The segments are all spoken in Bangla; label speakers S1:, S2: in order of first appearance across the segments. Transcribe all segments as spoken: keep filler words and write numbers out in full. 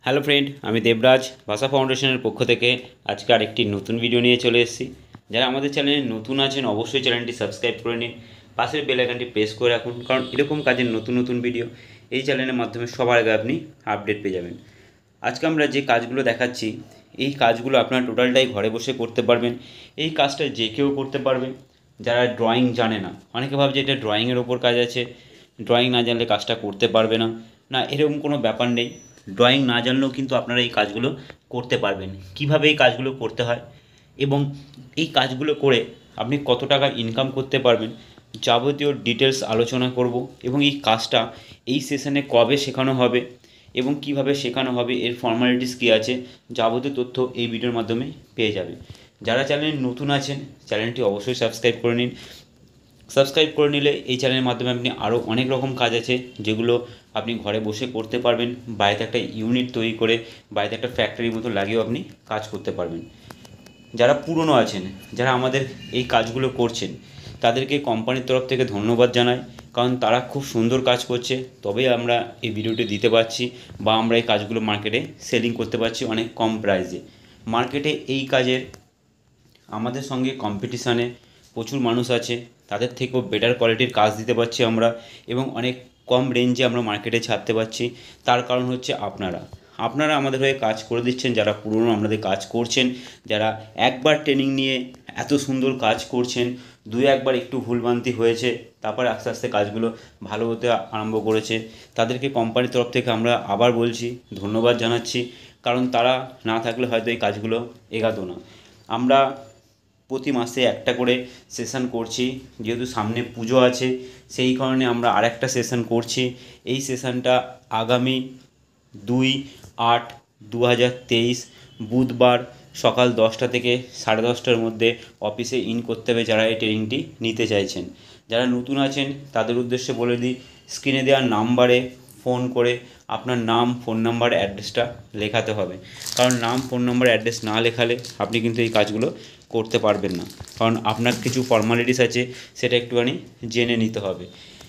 S1: হ্যালো ফ্রেন্ড, আমি দেবরাজ ভাষা ফাউন্ডেশনের পক্ষ থেকে আজকে আরেকটি নতুন ভিডিও নিয়ে চলে এসেছি। যারা আমাদের চ্যানেলে নতুন আছেন অবশ্যই চ্যানেলটি সাবস্ক্রাইব করে নিন, পাশের বেল আইকনটি প্রেস করে রাখুন, কারণ এরকম কাজের নতুন নতুন ভিডিও এই চ্যানেলের মাধ্যমে সবার আগে আপনি আপডেট পেয়ে যাবেন। আজকে আমরা যে কাজগুলো দেখাচ্ছি এই কাজগুলো আপনার টোটালটাই ঘরে বসে করতে পারবেন। এই কাজটা যে কেউ করতে পারবেন। যারা ড্রয়িং জানে না, অনেকে ভাবছে এটা ড্রয়িংয়ের ওপর কাজ আছে, ড্রয়িং না জানলে কাজটা করতে পারবে না। না, এরকম কোনো ব্যাপার নেই। ড্রয়িং না জানলেও কিন্তু আপনারা এই কাজগুলো করতে পারবেন। কিভাবে এই কাজগুলো করতে হয় এবং এই কাজগুলো করে আপনি কত টাকা ইনকাম করতে পারবেন যাবতীয় ডিটেলস আলোচনা করব। এবং এই কাজটা এই সেশনে কবে শেখানো হবে এবং কিভাবে শেখানো হবে, এর ফর্মালিটিস কী আছে, যাবতীয় তথ্য এই ভিডিওর মাধ্যমে পেয়ে যাবে। যারা চ্যানেলে নতুন আছেন চ্যানেলটি অবশ্যই সাবস্ক্রাইব করে নিন। সাবস্ক্রাইব করে নিলে এই চ্যানেলের মাধ্যমে আপনি আরও অনেক রকম কাজ আছে যেগুলো আপনি ঘরে বসে করতে পারবেন। বাড়িতে একটা ইউনিট তৈরি করে বাড়িতে একটা ফ্যাক্টরির মতো লাগিয়েও আপনি কাজ করতে পারবেন। যারা পুরনো আছেন, যারা আমাদের এই কাজগুলো করছেন, তাদেরকে কোম্পানির তরফ থেকে ধন্যবাদ জানাই, কারণ তারা খুব সুন্দর কাজ করছে, তবেই আমরা এই ভিডিওটি দিতে পারছি বা আমরা এই কাজগুলো মার্কেটে সেলিং করতে পারছি অনেক কম প্রাইসে। মার্কেটে এই কাজের আমাদের সঙ্গে কম্পিটিশানে প্রচুর মানুষ আছে, তাদের থেকেও বেটার কোয়ালিটির কাজ দিতে পারছি আমরা এবং অনেক কম রেঞ্জে আমরা মার্কেটে ছাড়তে পারছি। তার কারণ হচ্ছে আপনারা আপনারা আমাদের হয়ে কাজ করে দিচ্ছেন, যারা পুরনো আমাদের কাজ করছেন, যারা একবার ট্রেনিং নিয়ে এত সুন্দর কাজ করছেন, দুই একবার একটু ভুলভ্রান্তি হয়েছে, তারপর আস্তে আস্তে কাজগুলো ভালো হতে আরম্ভ করেছে, তাদেরকে কোম্পানির তরফ থেকে আমরা আবার বলছি ধন্যবাদ জানাচ্ছি, কারণ তারা না থাকলে হয়তো এই কাজগুলো এগাতো না। আমরা প্রতি মাসে একটা করে সেশন করছি, যেহেতু সামনে পুজো আছে সেই কারণে আমরা আরেকটা সেশন করছি। এই সেশনটা আগামী দুই আট দু হাজার তেইশ বুধবার সকাল দশটা থেকে সাড়ে দশটার মধ্যে অফিসে ইন করতে হবে যারা এই ট্রেনিংটি নিতে চাইছেন। যারা নতুন আছেন তাদের উদ্দেশ্যে বলে দিই, স্ক্রিনে দেওয়ার নাম্বারে ফোন করে আপনার নাম, ফোন নাম্বার, অ্যাড্রেসটা লেখাতে হবে, কারণ নাম, ফোন নাম্বার, অ্যাড্রেস না লেখালে আপনি কিন্তু এই কাজগুলো করতে পারবেন না। কারণ আপনার কিছু ফর্মালিটিস আছে সেটা একটুখানি জেনে নিতে হবে।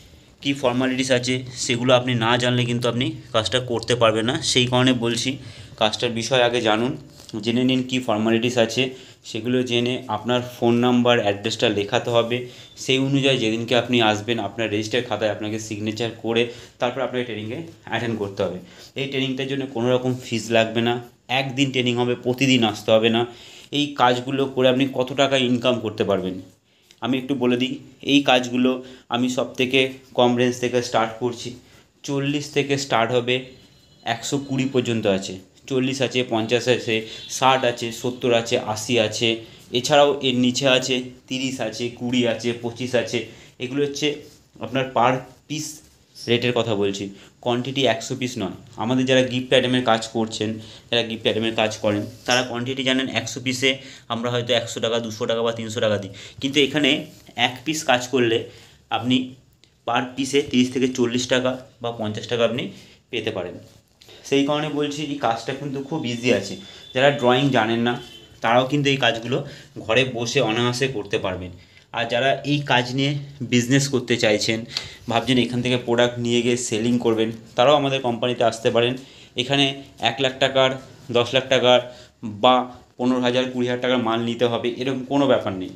S1: কী ফর্মালিটিস আছে সেগুলো আপনি না জানলে কিন্তু আপনি কাজটা করতে পারবেন না। সেই কারণে বলছি কাজটার বিষয় আগে জানুন, জেনে নিন কী ফর্মালিটিস আছে, সেগুলো জেনে আপনার ফোন নাম্বার, অ্যাড্রেসটা লেখাতে হবে। সেই অনুযায়ী যেদিনকে আপনি আসবেন আপনার রেজিস্টার খাতায় আপনাকে সিগনেচার করে তারপর আপনাকে ট্রেনিংয়ে অ্যাটেন্ড করতে হবে। এই ট্রেনিংটার জন্য কোনো রকম ফিস লাগবে না, একদিন ট্রেনিং হবে, প্রতিদিন আসতে হবে না। এই কাজগুলো করে আপনি কত টাকা ইনকাম করতে পারবেন আমি একটু বলে দিই। এই কাজগুলো আমি সব থেকে কম রেঞ্জ থেকে স্টার্ট করছি, চল্লিশ থেকে স্টার্ট হবে, একশো কুড়ি পর্যন্ত আছে, চল্লিশ আছে, পঞ্চাশ আছে, ষাট আছে, সত্তর আছে, আশি আছে, এছাড়াও এর নিচে আছে তিরিশ আছে, কুড়ি আছে, পঁচিশ আছে। এগুলো হচ্ছে আপনার পার পিস রেটের কথা বলছি, কোয়ান্টিটি একশো পিস নয়। আমাদের যারা গিফট আইটেমের কাজ করছেন, যারা গিফট আইটেমের কাজ করেন, তারা কোয়ান্টিটি জানেন একশো পিসে আমরা হয়তো একশো টাকা, দুশো টাকা বা তিনশো টাকা দিই, কিন্তু এখানে এক পিস কাজ করলে আপনি পার পিসে তিরিশ থেকে চল্লিশ টাকা বা পঞ্চাশ টাকা আপনি পেতে পারেন। সেই কারণে বলছি এই কাজটা কিন্তু খুব ইজি আছে। যারা ড্রয়িং জানেন না তারাও কিন্তু এই কাজগুলো ঘরে বসে অনায়াসে করতে পারবেন। আর যারা এই কাজ নিয়ে বিজনেস করতে চাইছেন, ভাবছেন এখান থেকে প্রোডাক্ট নিয়ে গিয়ে সেলিং করবেন, তারাও আমাদের কোম্পানিতে আসতে পারেন। এখানে এক লাখ টাকার, দশ লাখ টাকার বা পনেরো হাজার, কুড়ি হাজার টাকার মাল নিতে হবে এরকম কোনো ব্যাপার নেই।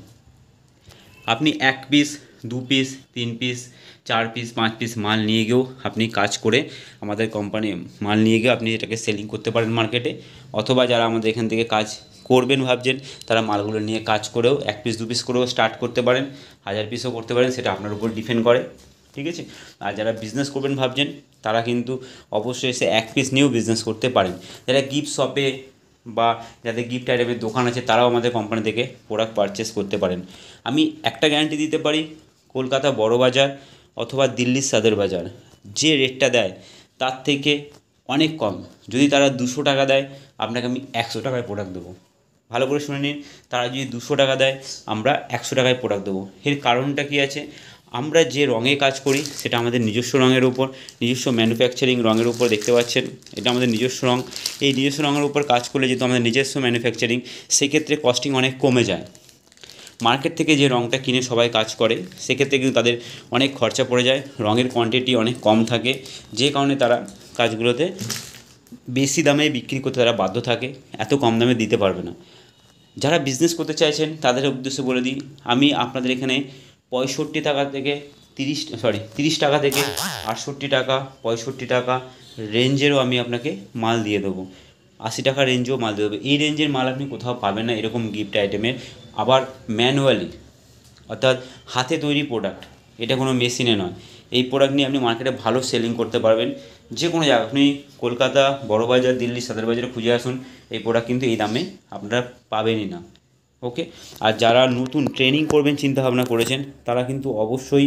S1: আপনি এক পিস, দু পিস, তিন পিস, চার পিস, পাঁচ পিস মাল নিয়ে গিয়েও আপনি কাজ করে আমাদের কোম্পানি মাল নিয়ে গিয়ে আপনি এটাকে সেলিং করতে পারেন মার্কেটে। অথবা যারা আমাদের এখান থেকে কাজ করবেন ভাবছেন তারা মালগুলো নিয়ে কাজ করেও এক পিস দু পিস করেও স্টার্ট করতে পারেন, হাজার পিসও করতে পারেন, সেটা আপনার উপর ডিপেন্ড করে, ঠিক আছে। আর যারা বিজনেস করবেন ভাবছেন তারা কিন্তু অবশ্যই এসে এক পিস নিয়েও বিজনেস করতে পারেন। যারা গিফট শপে বা যাদের গিফট আইটেমের দোকান আছে তারাও আমাদের কোম্পানি থেকে প্রোডাক্ট পারচেস করতে পারেন। আমি একটা গ্যারান্টি দিতে পারি, কলকাতা বড় বাজার অথবা দিল্লির সাদের বাজার যে রেটটা দেয় তার থেকে অনেক কম। যদি তারা দুশো টাকা দেয় আপনাকে আমি একশো টাকায় প্রোডাক্ট দেবো। ভালো করে শুনে নিন, তারা যদি দুশো টাকা দেয় আমরা একশো টাকায় প্রোডাক্ট দেবো। এর কারণটা কী আছে, আমরা যে রঙে কাজ করি সেটা আমাদের নিজস্ব রঙের উপর, নিজস্ব ম্যানুফ্যাকচারিং রঙের উপর, দেখতে পাচ্ছেন এটা আমাদের নিজস্ব রঙ। এই নিজস্ব রঙের উপর কাজ করলে যেহেতু আমাদের নিজস্ব ম্যানুফ্যাকচারিং, সেক্ষেত্রে কস্টিং অনেক কমে যায়। মার্কেট থেকে যে রঙটা কিনে সবাই কাজ করে সেক্ষেত্রে কিন্তু তাদের অনেক খরচা পড়ে যায়, রঙের কোয়ান্টিটি অনেক কম থাকে, যে কারণে তারা কাজগুলোতে বেশি দামে বিক্রি করতে তারা বাধ্য থাকে, এত কম দামে দিতে পারবে না। যারা বিজনেস করতে চাইছেন তাদের উদ্দেশ্যে বলে দিই, আমি আপনাদের এখানে পঁয়ষট্টি টাকা থেকে তিরিশ সরি তিরিশ টাকা থেকে আটষট্টি টাকা পঁয়ষট্টি টাকা রেঞ্জেরও আমি আপনাকে মাল দিয়ে দেবো, আশি টাকা রেঞ্জেও মাল দিয়ে দেবো। এই রেঞ্জের মাল আপনি কোথাও পাবেন না এরকম গিফট আইটেমের, আবার ম্যানুয়ালি অর্থাৎ হাতে তৈরি প্রোডাক্ট, এটা কোনো মেশিনে নয়। এই প্রোডাক্ট নিয়ে আপনি মার্কেটে ভালো সেলিং করতে পারবেন। যে কোনো জায়গা আপনি কলকাতা, বড়বাজার, দিল্লি, সদর বাজারে খুঁজে আসুন, এই প্রোডাক্ট কিন্তু এই দামে আপনারা পাবেনই না। ওকে, আর যারা নতুন ট্রেনিং করবেন চিন্তাভাবনা করেছেন তারা কিন্তু অবশ্যই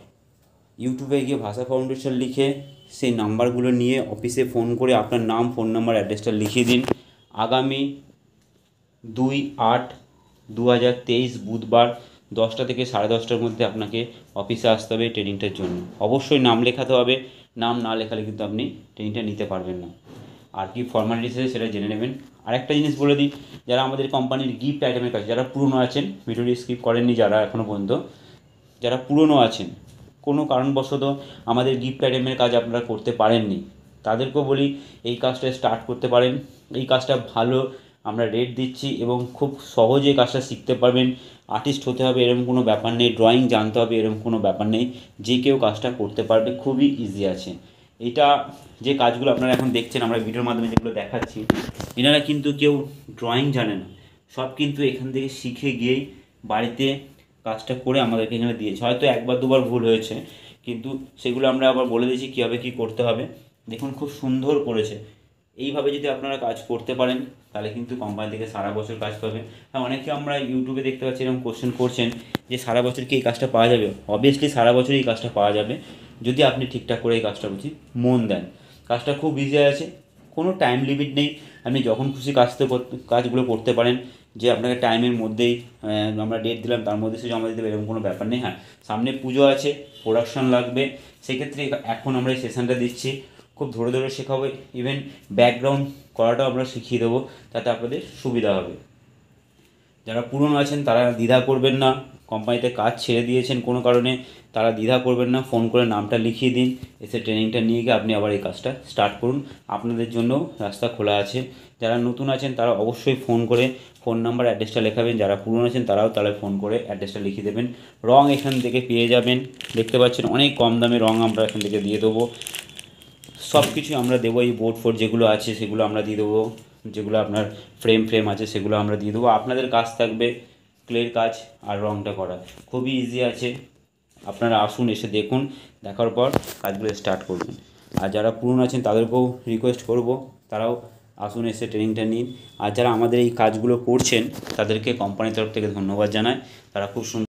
S1: ইউটিউবে গিয়ে ভাষা ফাউন্ডেশন লিখে সেই নাম্বারগুলো নিয়ে অফিসে ফোন করে আপনার নাম, ফোন নাম্বার, অ্যাড্রেসটা লিখিয়ে দিন। আগামী দুই আট দু হাজার তেইশ বুধবার দশটা থেকে সাড়ে দশটার মধ্যে আপনাকে অফিসে আসতে হবে ট্রেনিংটার জন্য। অবশ্যই নাম লেখাতে হবে, নাম না লেখালে কিন্তু আপনি ট্রেনিংটা নিতে পারবেন না। আর কি ফর্মালিটিস আছে সেটা জেনে নেবেন। আরেকটা জিনিস বলে দিই, যারা আমাদের কোম্পানির গিফট আইটেমের কাছে যারা পুরনো আছেন, ভিডিওটি স্কিপ করেননি যারা এখনও পর্যন্ত, যারা পুরনো আছেন কোনো কারণবশত আমাদের গিফট আইটেমের কাজ আপনারা করতে পারেননি, তাদেরকেও বলি এই কাজটা স্টার্ট করতে পারেন। এই কাজটা ভালো আমরা রেট দিচ্ছি এবং খুব সহজে কাজটা শিখতে পারবেন। আর্টিস্ট হতে হবে এরকম কোনো ব্যাপার নেই, ড্রয়িং জানতে হবে এরকম কোনো ব্যাপার নেই, যে কেউ কাজটা করতে পারবে, খুবই ইজি আছে। এটা যে কাজগুলো আপনারা এখন দেখছেন আমরা ভিডিওর মাধ্যমে যেগুলো দেখাচ্ছি, এনারা কিন্তু কেউ ড্রয়িং জানে না, সব কিন্তু এখান থেকে শিখে গিয়েই বাড়িতে কাজটা করে আমাদেরকে এখানে দিয়েছে। হয়তো একবার দুবার ভুল হয়েছে, কিন্তু সেগুলো আমরা আবার বলে দিয়েছি কীভাবে কী করতে হবে। দেখুন খুব সুন্দর করেছে। এইভাবে যদি আপনারা কাজ করতে পারেন তাহলে কিন্তু কোম্পানি থেকে সারা বছর কাজ পাবেন। হ্যাঁ, অনেকে আমরা ইউটিউবে দেখতে পাচ্ছি এরকম কোশ্চেন করছেন যে সারা বছর কি এই কাজটা পাওয়া যাবে? অবভিয়াসলি সারা বছরই এই কাজটা পাওয়া যাবে যদি আপনি ঠিকঠাক করে এই কাজটার প্রতি মন দেন। কাজটা খুব ইজি আছে, কোনো টাইম লিমিট নেই, আপনি যখন খুশি কাজতে কাজগুলো করতে পারেন। যে আপনাকে টাইমের মধ্যেই আমরা ডেট দিলাম তার মধ্যে সে জমা দিতে হবে এরকম কোনো ব্যাপার নেই। হ্যাঁ, সামনে পুজো আছে, প্রোডাকশান লাগবে, সেক্ষেত্রে এখন আমরা এই সেশনটা দিচ্ছি, খুব ধরে ধরে শেখাবো, ইভেন ব্যাকগ্রাউন্ড করাটাও আমরা শিখিয়ে দেবো, তাতে আপনাদের সুবিধা হবে। যারা পুরনো আছেন তারা দ্বিধা করবেন না, কোম্পানিতে কাজ ছেড়ে দিয়েছেন কোনো কারণে তারা দ্বিধা করবেন না, ফোন করে নামটা লিখিয়ে দিন, এসে ট্রেনিংটা নিয়ে গিয়ে আপনি আবার এই কাজটা স্টার্ট করুন, আপনাদের জন্য রাস্তা খোলা আছে। যারা নতুন আছেন তারা অবশ্যই ফোন করে ফোন নাম্বার, অ্যাড্রেসটা লেখাবেন, যারা পুরনো আছেন তারাও তাহলে ফোন করে অ্যাড্রেসটা লিখিয়ে দেবেন। রং এখান থেকে পেয়ে যাবেন, দেখতে পাচ্ছেন অনেক কম দামে রং আমরা এখান থেকে দিয়ে দেবো, সব কিছুই আমরা দেবো। এই বোর্ড ফোর্ড যেগুলো আছে সেগুলো আমরা দিয়ে দেবো, যেগুলো আপনার ফ্রেম ফ্রেম আছে সেগুলো আমরা দিয়ে দেবো। আপনাদের কাজ থাকবে ক্লের কাজ আর রংটা করা, খুবই ইজি আছে। আপনারা আসুন, এসে দেখুন, দেখার পর কাজগুলো স্টার্ট করবেন। আর যারা পুরনো আছেন তাদেরকেও রিকোয়েস্ট করব তারাও আসুন, এসে ট্রেনিংটা নিন। আর যারা আমাদের এই কাজগুলো করছেন তাদেরকে কোম্পানির তরফ থেকে ধন্যবাদ জানাই, তারা খুব সুন্দর